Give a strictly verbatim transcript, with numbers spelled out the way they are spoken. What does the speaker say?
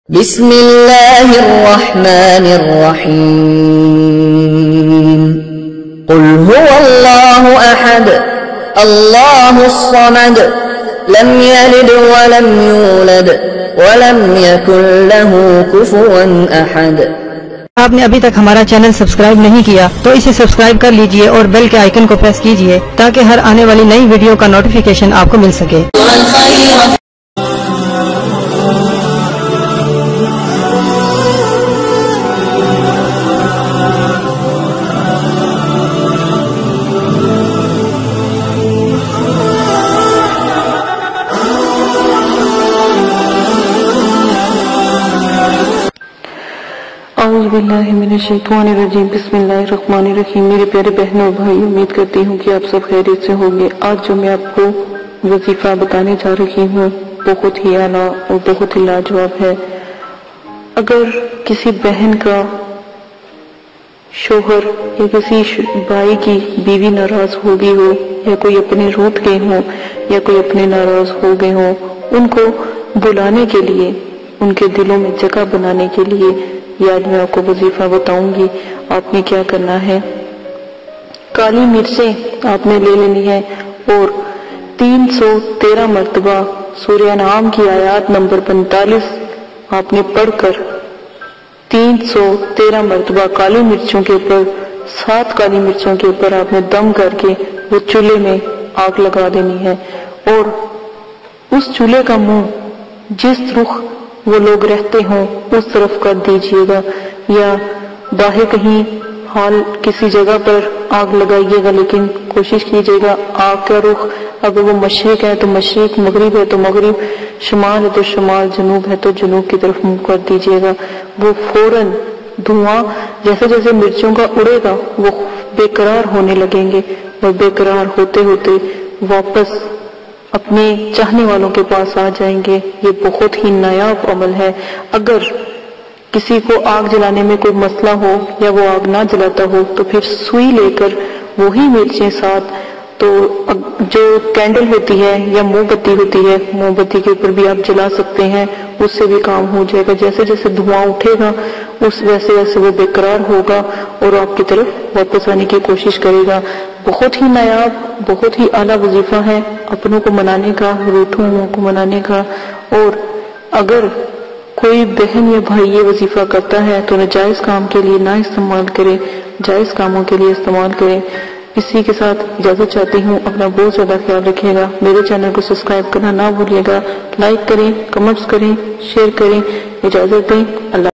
بسم اللہ الرحمن الرحیم قل هو اللہ احد اللہ الصمد لم یلد ولم یولد ولم یکن له کفوا احد۔ آپ نے ابھی تک ہمارا چینل سبسکرائب نہیں کیا تو اسے سبسکرائب کر لیجئے اور بیل کے آئیکن کو پریس کیجئے تاکہ ہر آنے والی نئی ویڈیو کا نوٹیفیکیشن آپ کو مل سکے۔ اعوذ باللہ من الشیطان الرجیم، بسم اللہ الرحمن الرحیم۔ میرے پیارے بہنوں اور بھائی، امید کرتی ہوں کہ آپ سب خیریت سے ہوں گے۔ آج جو میں آپ کو وظیفہ بتانے جا رہی ہوں بہت ہی اعلیٰ اور بہت ہی لاجواب ہے۔ اگر کسی بہن کا شوہر یا کسی بھائی کی بیوی ناراض ہو گئی ہو، یا کوئی اپنے روٹھ گئے ہو، یا کوئی اپنے ناراض ہو گئے ہو، ان کو بلانے کے لیے، ان کے دلوں میں جگہ بنانے کے لیے یہ آج میں آپ کو وظیفہ بتاؤں گی۔ آپ نے کیا کرنا ہے، کالی مرچیں آپ نے لے لینی ہے اور تین سو تیرہ مرتبہ سورہ انعام کی آیات نمبر پینتالیس آپ نے پڑھ کر تین سو تیرہ مرتبہ کالی مرچوں کے اوپر، سات کالی مرچوں کے اوپر آپ نے دم کر کے وہ چولہے میں آگ لگا دینی ہے، اور اس چولہے کا منہ جس رخ وہ لوگ رہتے ہوں اس طرف کر دیجئے گا، یا باہر کہیں حال کسی جگہ پر آگ لگائیے گا، لیکن کوشش کیجئے گا آگ کا رخ اگر وہ مشرق ہے تو مشرق، مغرب ہے تو مغرب، شمال ہے تو شمال، جنوب ہے تو جنوب کی طرف منہ کر دیجئے گا۔ وہ فوراً دھواں جیسے جیسے مرچوں کا اڑے گا وہ بے قرار ہونے لگیں گے، اور بے قرار ہوتے ہوتے واپس اپنے چاہنے والوں کے پاس آ جائیں گے۔ یہ بہت ہی نایاب عمل ہے۔ اگر کسی کو آگ جلانے میں کوئی مسئلہ ہو یا وہ آگ نہ جلاتا ہو تو پھر سوئی لے کر وہی مرچیں ساتھ، تو جو کینڈل ہوتی ہے یا موم بتی ہوتی ہے، موم بتی کے اوپر بھی آپ جلا سکتے ہیں، اس سے بھی کام ہو جائے گا۔ جیسے جیسے دھواں اٹھے گا اس ویسے ویسے وہ بے قرار ہوگا اور آپ کی طرف واپس آنے کی کوشش کرے گا۔ بہت ہی نایاب، بہت ہی اعلیٰ وظیفہ ہے اپنوں کو منانے کا، روٹھوں کو منانے کا۔ اور اگر کوئی بہن یا بھائی یہ وظیفہ کرتا ہے تو ناجائز کام کے لیے نہ استعمال کرے، جائز کاموں کے لیے استعمال کرے۔ اسی کے ساتھ اجازت چاہتی ہوں، اپنا بہت زیادہ خیال رکھیے گا، میرے چینل کو سبسکرائب کرنا نہ بھولیے گا، لائک کریں، کمنٹس کریں، شیئر کریں۔ اجازت دیں، اللہ